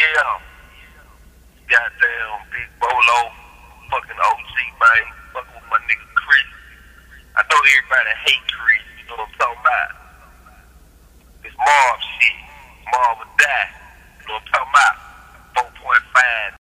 Yeah. Goddamn Big Bolo. Fucking OG, man. Fucking with my nigga Chris. I know everybody hate Chris. You know what I'm talking about? It's Marv shit. Marv would die. You know what I'm talking about? 4.5.